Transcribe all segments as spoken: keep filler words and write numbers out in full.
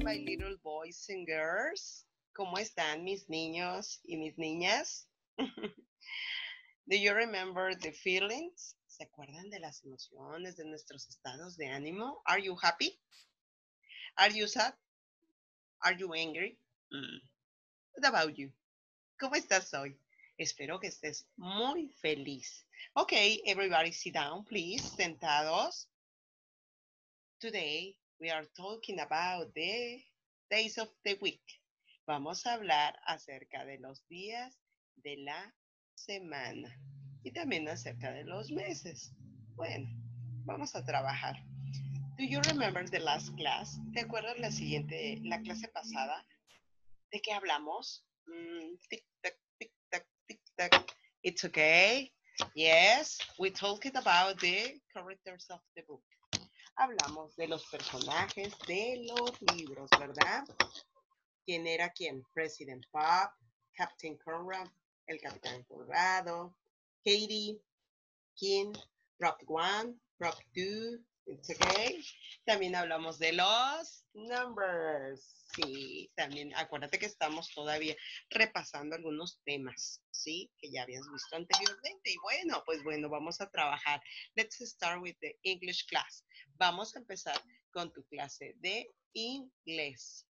my little boys and girls. ¿Cómo están mis niños y mis niñas? Do you remember the feelings? ¿Se acuerdan de las emociones, de nuestros estados de ánimo? Are you happy? Are you sad? Are you angry? Mm. What about you? ¿Cómo estás hoy? Espero que estés muy feliz. Okay, everybody sit down, please. Sentados. Today, we are talking about the days of the week. Vamos a hablar acerca de los días de la semana y también acerca de los meses. Bueno, vamos a trabajar. Do you remember the last class? ¿Te acuerdas la siguiente, la clase pasada? ¿De qué hablamos? Mm, tic tac, tic tac, tic tac. It's okay. Yes, we talked about the characters of the book. Hablamos de los personajes de los libros, ¿verdad? ¿Quién era quién? President Bob, Captain Conrad, el Capitán Conrado, Katie, King, Prop one, Prop two, it's okay. También hablamos de los numbers. Sí, también acuérdate que estamos todavía repasando algunos temas, ¿sí? Que ya habías visto anteriormente. Y bueno, pues bueno, vamos a trabajar. Let's start with the English class. Vamos a empezar con tu clase de inglés.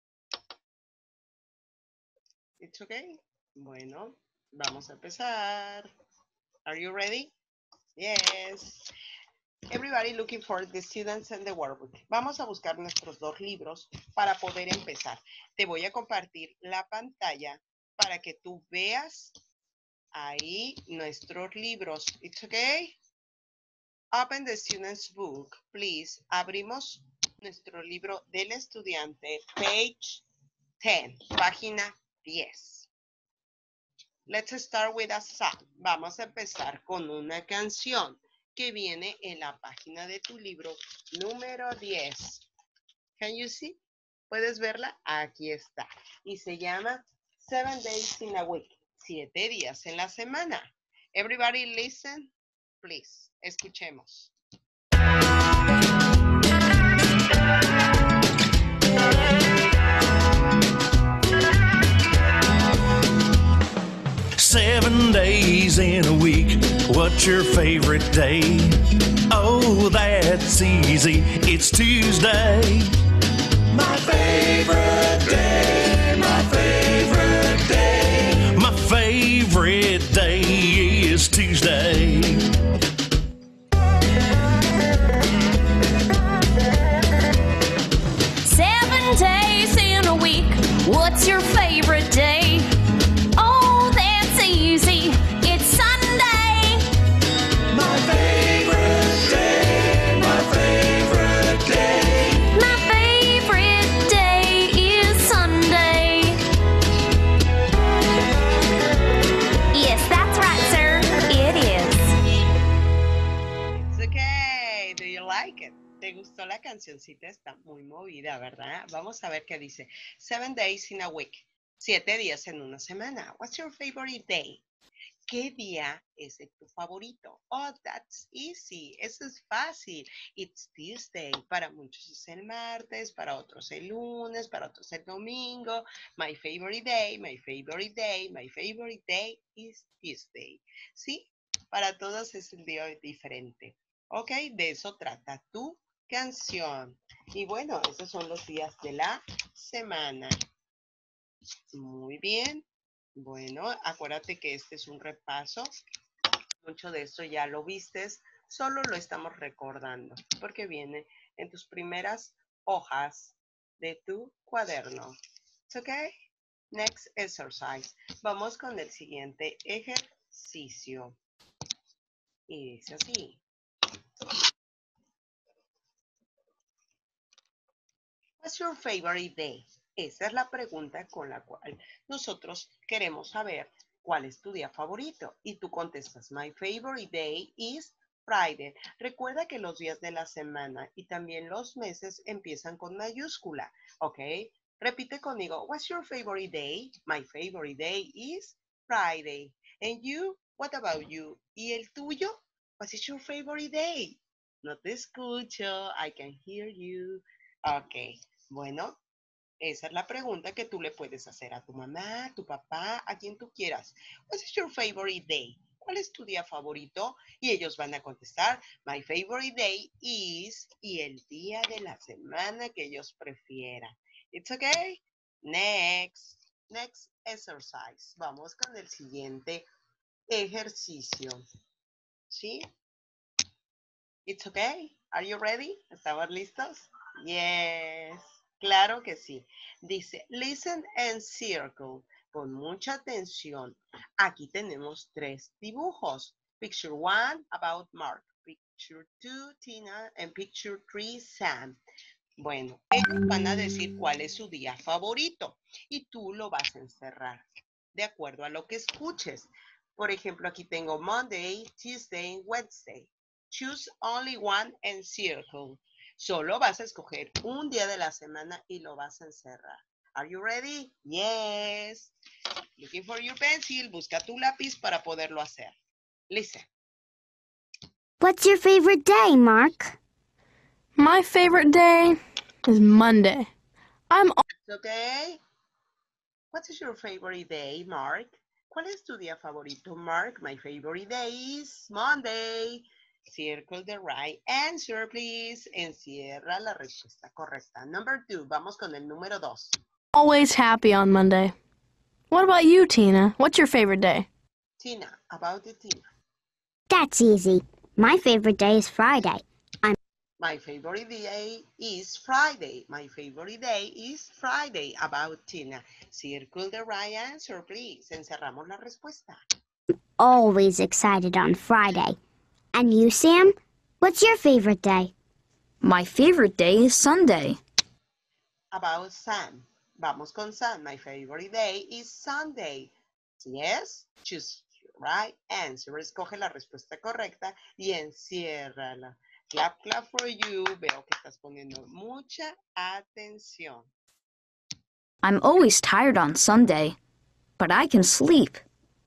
It's okay. Bueno, vamos a empezar. Are you ready? Yes. Everybody looking for the students and the workbook. Vamos a buscar nuestros dos libros para poder empezar. Te voy a compartir la pantalla para que tú veas ahí nuestros libros. It's okay. Open the student's book, please. Abrimos nuestro libro del estudiante, page ten, página diez. Let's start with a song. Vamos a empezar con una canción que viene en la página de tu libro número diez. Can you see? ¿Puedes verla? Aquí está. Y se llama Seven Days in a Week. Siete días en la semana. Everybody listen, please. Escuchemos. Seven days in a week, what's your favorite day? Oh, that's easy, it's Tuesday. My favorite day, my favorite day. My favorite day is Tuesday. Seven days in a week, what's your favorite day? Easy. It's Sunday. My favorite day, my favorite day. My favorite day is Sunday. Yes, that's right, sir. It is. It's okay. Do you like it? ¿Te gustó la cancioncita? Está muy movida, ¿verdad? Vamos a ver qué dice. Seven days in a week. Siete días en una semana. What's your favorite day? ¿Qué día es tu favorito? Oh, that's easy. Eso es fácil. It's Tuesday. Para muchos es el martes, para otros el lunes, para otros el domingo. My favorite day, my favorite day, my favorite day is Tuesday. ¿Sí? Para todos es el día diferente. ¿Ok? De eso trata tu canción. Y bueno, esos son los días de la semana. Muy bien. Bueno, acuérdate que este es un repaso. Mucho de esto ya lo vistes, solo lo estamos recordando porque viene en tus primeras hojas de tu cuaderno. ¿Es ok? Next exercise. Vamos con el siguiente ejercicio. Y dice así. What's your favorite day? Esa es la pregunta con la cual nosotros queremos saber cuál es tu día favorito. Y tú contestas, my favorite day is Friday. Recuerda que los días de la semana y también los meses empiezan con mayúscula, ¿ok? Repite conmigo, what's your favorite day? My favorite day is Friday. And you, what about you? ¿Y el tuyo? What is your favorite day? No te escucho, I can hear you. Ok, bueno. Esa es la pregunta que tú le puedes hacer a tu mamá, a tu papá, a quien tú quieras. What is your favorite day? ¿Cuál es tu día favorito? Y ellos van a contestar, my favorite day is, y el día de la semana que ellos prefieran. It's okay? Next. Next exercise. Vamos con el siguiente ejercicio. ¿Sí? It's okay. Are you ready? ¿Estamos listos? Yes. Claro que sí. Dice, listen and circle. Con mucha atención. Aquí tenemos tres dibujos. Picture one, about Mark. Picture two, Tina. And picture three, Sam. Bueno, ellos van a decir cuál es su día favorito. Y tú lo vas a encerrar de acuerdo a lo que escuches. Por ejemplo, aquí tengo Monday, Tuesday, Wednesday. Choose only one and circle. Solo vas a escoger un día de la semana y lo vas a encerrar. Are you ready? Yes. Looking for your pencil. Busca tu lápiz para poderlo hacer. Listen. What's your favorite day, Mark? My favorite day is Monday. I'm Okay. What is your favorite day, Mark? ¿Cuál es tu día favorito, Mark? My favorite day is Monday. Circle the right answer, please. Encierra la respuesta correcta. Number two. Vamos con el número dos. always happy on Monday. What about you, Tina? What's your favorite day? Tina, about the Tina. That's easy. My favorite day is Friday. My favorite day is Friday. My favorite day is Friday. About Tina. Circle the right answer, please. Encerramos la respuesta. Always excited on Friday. And you, Sam? What's your favorite day? My favorite day is Sunday. About Sam. Vamos con Sam. My favorite day is Sunday. Yes? Choose your right answer. Escoge la respuesta correcta y enciérrala. Clap, clap for you. Veo que estás poniendo mucha atención. I'm always tired on Sunday, but I can sleep.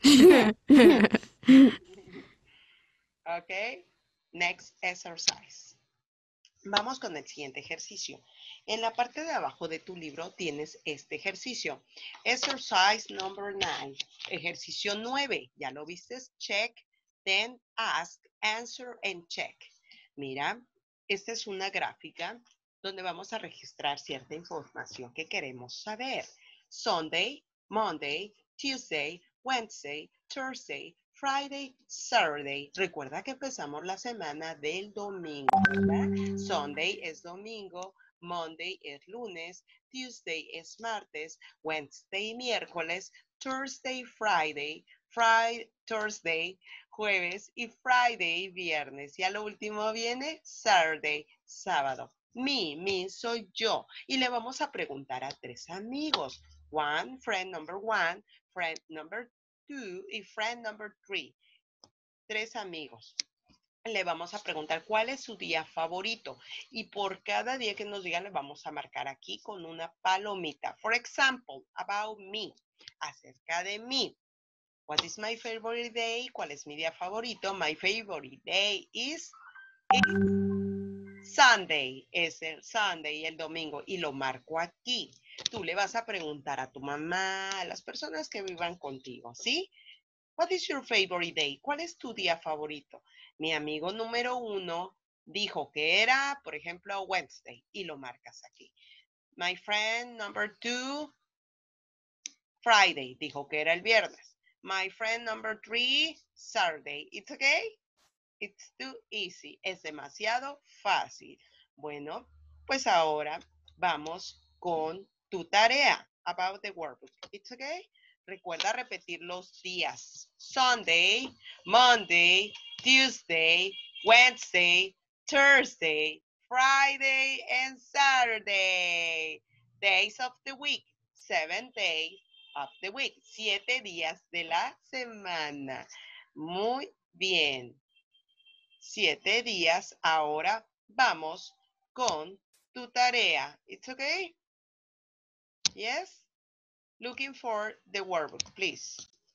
Ok. Next exercise. Vamos con el siguiente ejercicio. En la parte de abajo de tu libro tienes este ejercicio. Exercise number nine. Ejercicio nueve. ¿Ya lo viste? Check, then ask, answer, and check. Mira, esta es una gráfica donde vamos a registrar cierta información que queremos saber. Sunday, Monday, Tuesday, Wednesday, Thursday, Friday, Saturday. Recuerda que empezamos la semana del domingo, ¿verdad? Sunday es domingo, Monday es lunes, Tuesday es martes, Wednesday miércoles, Thursday, Friday, Friday, Thursday, jueves y Friday, viernes. Y a lo último viene Saturday, sábado. Me, me soy yo. Y le vamos a preguntar a tres amigos. One, friend number one, friend number two y friend number three. Tres amigos. Le vamos a preguntar cuál es su día favorito. Y por cada día que nos digan, le vamos a marcar aquí con una palomita. For example, about me. Acerca de mí. What is my favorite day? ¿Cuál es mi día favorito? My favorite day is, is Sunday. Es el Sunday, el domingo. Y lo marco aquí. Tú le vas a preguntar a tu mamá, a las personas que vivan contigo, ¿sí? What is your favorite day? ¿Cuál es tu día favorito? Mi amigo número uno dijo que era, por ejemplo, Wednesday. Y lo marcas aquí. My friend number two, Friday. Dijo que era el viernes. My friend number three, Saturday. It's okay? It's too easy. Es demasiado fácil. Bueno, pues ahora vamos con tu tarea. About the workbook. It's okay? Recuerda repetir los días. Sunday, Monday, Tuesday, Wednesday, Thursday, Friday, and Saturday. Days of the week. Seven days of the week. Siete días de la semana. Muy bien. Siete días. Ahora vamos con tu tarea. It's okay? Yes? Looking for the workbook, please.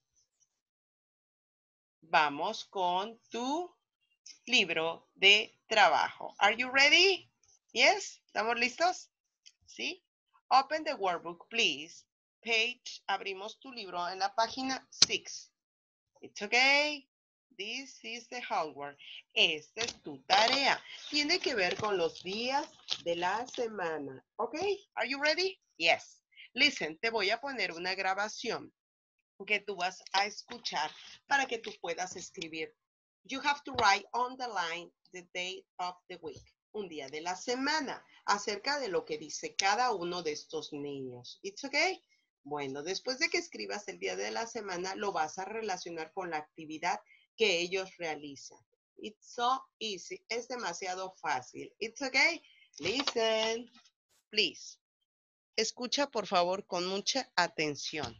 Vamos con tu libro de trabajo. Are you ready? Yes? ¿Estamos listos? ¿Sí? Open the workbook, please. Page, abrimos tu libro en la página six. It's okay. This is the homework. Esta es tu tarea. Tiene que ver con los días de la semana. Okay, are you ready? Yes. Listen, te voy a poner una grabación que tú vas a escuchar para que tú puedas escribir. You have to write on the line the date of the week. Un día de la semana, acerca de lo que dice cada uno de estos niños. It's okay? Bueno, después de que escribas el día de la semana, lo vas a relacionar con la actividad que ellos realizan. It's so easy. Es demasiado fácil. It's okay? Listen, please. Escucha, por favor, con mucha atención.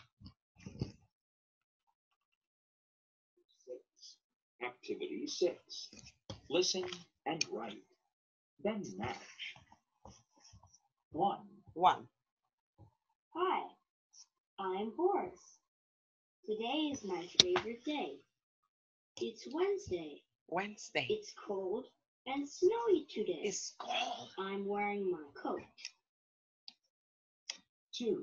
Activity six. Listen and write. Then match. One. One. Hi, I'm Horace. Today is my favorite day. It's Wednesday. Wednesday. It's cold and snowy today. It's cold. I'm wearing my coat. Two.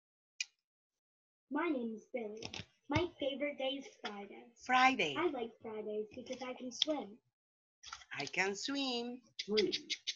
My name is Billy. My favorite day is Friday. Friday. I like Fridays because I can swim. I can swim. Three.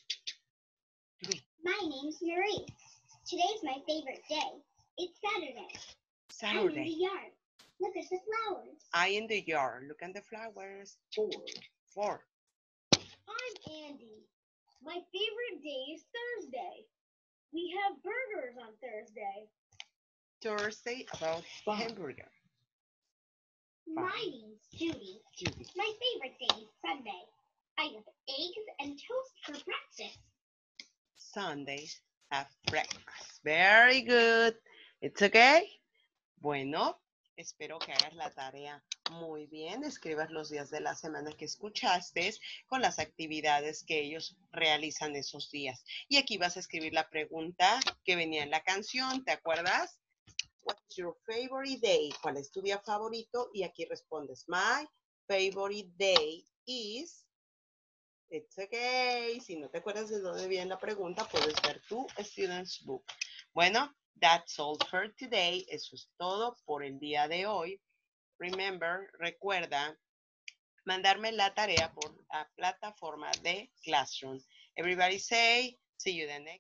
My name's Marie. Today's my favorite day. It's Saturday. I'm in the Saturday. yard. Look at the flowers. I in the yard. Look at the flowers. Four. Four. I'm Andy. My favorite day is Thursday. We have burgers on Thursday. Thursday about Five. hamburger. My name's Judy. Judy. My favorite day is Sunday. I have eggs and toast for breakfast. Sundays have breakfast. Very good. It's okay. Bueno, espero que hagas la tarea muy bien. Escribas los días de la semana que escuchaste con las actividades que ellos realizan esos días. Y aquí vas a escribir la pregunta que venía en la canción. ¿Te acuerdas? What's your favorite day? ¿Cuál es tu día favorito? Y aquí respondes, my favorite day is... It's okay. Si no te acuerdas de dónde viene la pregunta, puedes ver tu Student's Book. Bueno, that's all for today. Eso es todo por el día de hoy. Remember, recuerda mandarme la tarea por la plataforma de Classroom. Everybody say, see you the next